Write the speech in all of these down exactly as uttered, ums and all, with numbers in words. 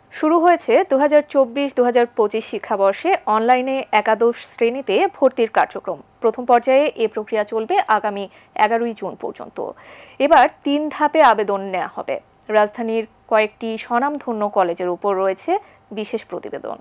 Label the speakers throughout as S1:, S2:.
S1: শুরু হয়েছে দু হাজার চব্বিশ দু হাজার পঁচিশ শিক্ষাবর্ষে অনলাইনে একাদশ শ্রেণীতে ভর্তির কার্যক্রম। প্রথম পর্যায়ে এ প্রক্রিয়া চলবে আগামী এগারোই জুন পর্যন্ত। এবার তিন ধাপে আবেদন নেওয়া হবে। রাজধানীর কয়েকটি স্বনামধন্য কলেজের উপর রয়েছে বিশেষ প্রতিবেদন।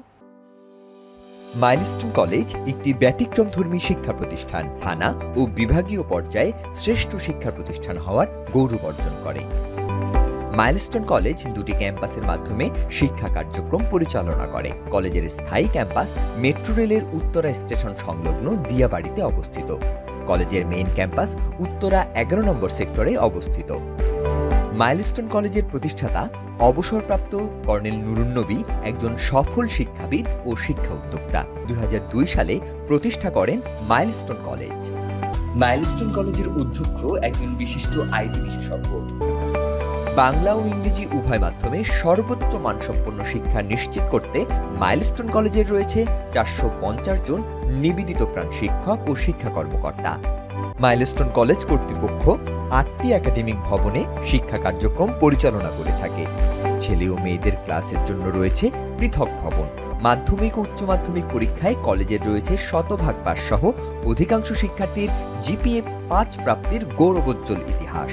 S2: মাইলস্টোন কলেজ একটি ব্যতিক্রমধর্মী শিক্ষা প্রতিষ্ঠান, থানা ও বিভাগীয় পর্যায়ে শ্রেষ্ঠ শিক্ষা প্রতিষ্ঠান হওয়ার গৌরব অর্জন করে। মাইলস্টোন কলেজ দুটি ক্যাম্পাসের মাধ্যমে শিক্ষা কার্যক্রম পরিচালনা করে। কলেজের স্থায়ী ক্যাম্পাস মেট্রো রেলের উত্তরা স্টেশন সংলগ্ন দিয়াবাড়িতে অবস্থিত। কলেজের মেইন ক্যাম্পাস উত্তরা এগারো নম্বর সেক্টরে অবস্থিত। মাইলস্টোন কলেজের প্রতিষ্ঠাতা অবসরপ্রাপ্ত কর্নেল নুরুন্নবী একজন সফল শিক্ষাবিদ ও শিক্ষা উদ্যোক্তা। দুই হাজার দুই সালে প্রতিষ্ঠা করেন মাইলস্টোন কলেজ।
S3: মাইলস্টোন কলেজের অধ্যক্ষ একজন বিশিষ্ট আইটি বিশেষজ্ঞ।
S2: বাংলা ও ইংরেজি উভয় মাধ্যমে সর্বোচ্চ মানসম্পন্ন শিক্ষা নিশ্চিত করতে মাইলস্টোন কলেজের রয়েছে চারশো পঞ্চাশ জন নিবেদিত প্রাণ শিক্ষক ও শিক্ষা কর্মকর্তা। মাইলস্টোন কলেজ কর্তৃপক্ষ আটটি একাডেমিক ভবনে শিক্ষা কার্যক্রম পরিচালনা করে থাকে। ছেলে ও মেয়েদের ক্লাসের জন্য রয়েছে পৃথক ভবন। মাধ্যমিক ও উচ্চ মাধ্যমিক পরীক্ষায় কলেজের রয়েছে শতভাগ পাস সহ অধিকাংশ শিক্ষার্থীর জিপিএ পাঁচ প্রাপ্তির গৌরবোজ্জ্বল ইতিহাস।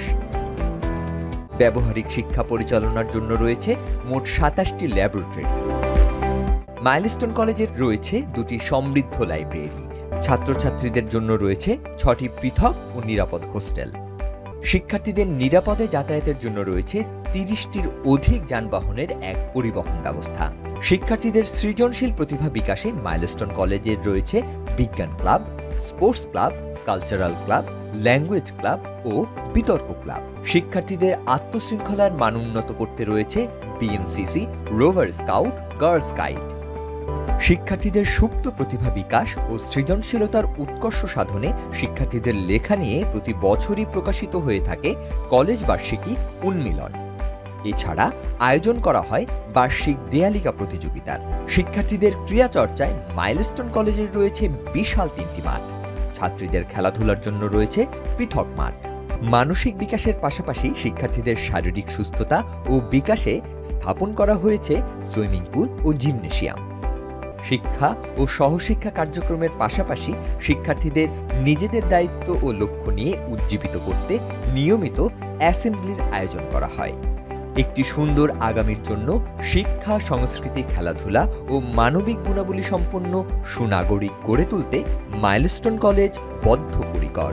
S2: ব্যবহারিক শিক্ষা পরিচালনার জন্য রয়েছে মোট সাতাশটি ল্যাবরেটরি। মাইলস্টোন কলেজের রয়েছে দুটি সমৃদ্ধ লাইব্রেরি। ছাত্রছাত্রীদের জন্য রয়েছে ছটি পৃথক ও নিরাপদ হোস্টেল। শিক্ষার্থীদের নিরাপদে যাতায়াতের জন্য রয়েছে তিরিশটির অধিক যানবাহনের এক পরিবহন ব্যবস্থা। শিক্ষার্থীদের সৃজনশীল প্রতিভা বিকাশে মাইলস্টোন কলেজের রয়েছে বিজ্ঞান club, sports club, cultural club, language club ও বিতর্ক ক্লাব। শিক্ষার্থীদের আত্মশৃঙ্খলার মান উন্নত করতে রয়েছে BNCC, rover scout, girls guide. শিক্ষার্থীদের সুপ্ত প্রতিভা বিকাশ ও সৃজনশীলতার উৎকর্ষ সাধনে শিক্ষার্থীদের লেখা নিয়ে প্রতি বছরই প্রকাশিত হয়ে থাকে কলেজ বার্ষিকী উন্মিলন। এছাড়া আয়োজন করা হয় বার্ষিক দেয়ালিকা প্রতিযোগিতার। শিক্ষার্থীদের ক্রীড়া চর্চায় মাইলস্টোন কলেজের রয়েছে বিশাল তিনটি মাঠ। ছাত্রীদের খেলাধুলার জন্য রয়েছে পৃথক মাঠ। মানসিক বিকাশের পাশাপাশি শিক্ষার্থীদের শারীরিক সুস্থতা ও বিকাশে স্থাপন করা হয়েছে সুইমিং পুল ও জিমনেশিয়াম। শিক্ষা ও সহশিক্ষা কার্যক্রমের পাশাপাশি শিক্ষার্থীদের নিজেদের দায়িত্ব ও লক্ষ্য নিয়ে উজ্জীবিত করতে নিয়মিত অ্যাসেম্বলির আয়োজন করা হয়। একটি সুন্দর আগামীর জন্য শিক্ষা, সংস্কৃতি, খেলাধুলা ও মানবিক গুণাবলী সম্পন্ন সুনাগরিক গড়ে তুলতে মাইলস্টোন কলেজ বদ্ধপরিকর।